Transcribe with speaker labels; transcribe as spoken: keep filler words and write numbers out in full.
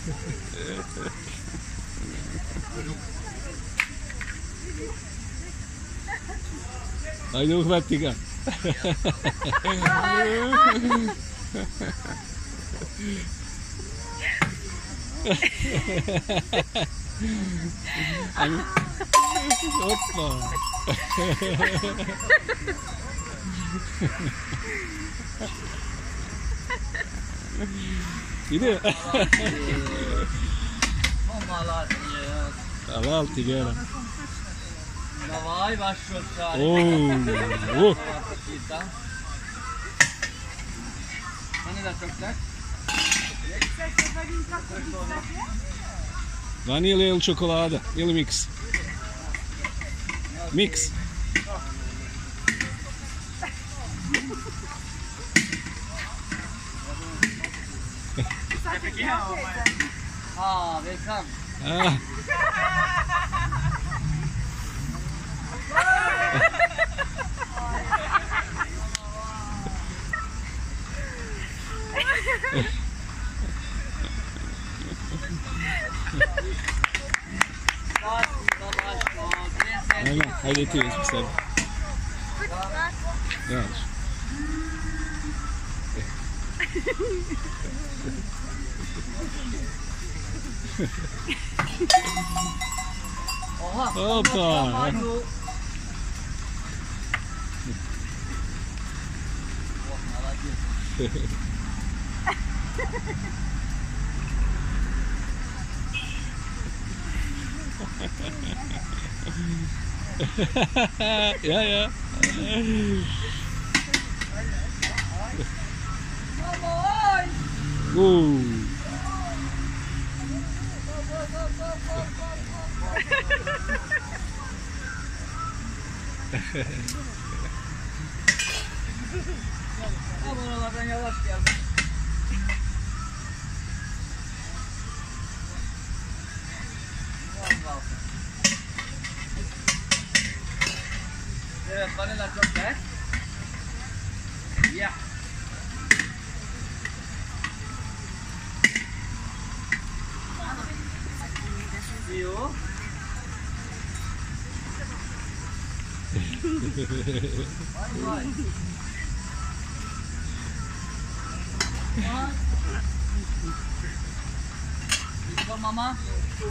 Speaker 1: Ajde, uhvati ga. Opa. Ide. Hvala ti, Gera.
Speaker 2: Давай, ваш шоцар.
Speaker 1: Оу.
Speaker 2: Hani da çok sert.
Speaker 1: Vanilja ili čokolada? Ili miks? Miks.
Speaker 2: Aa, welcome.
Speaker 1: Ah. Aynen, hadi etiyoruz bir sefer. Yavaş.
Speaker 2: Oha.
Speaker 1: Hoppa. Ja, ja. Oeh.
Speaker 2: Ama oralardan yavaş gel. Evet, vanilya çok sert. Ya. Yo. Vay vay. Mama. Mama.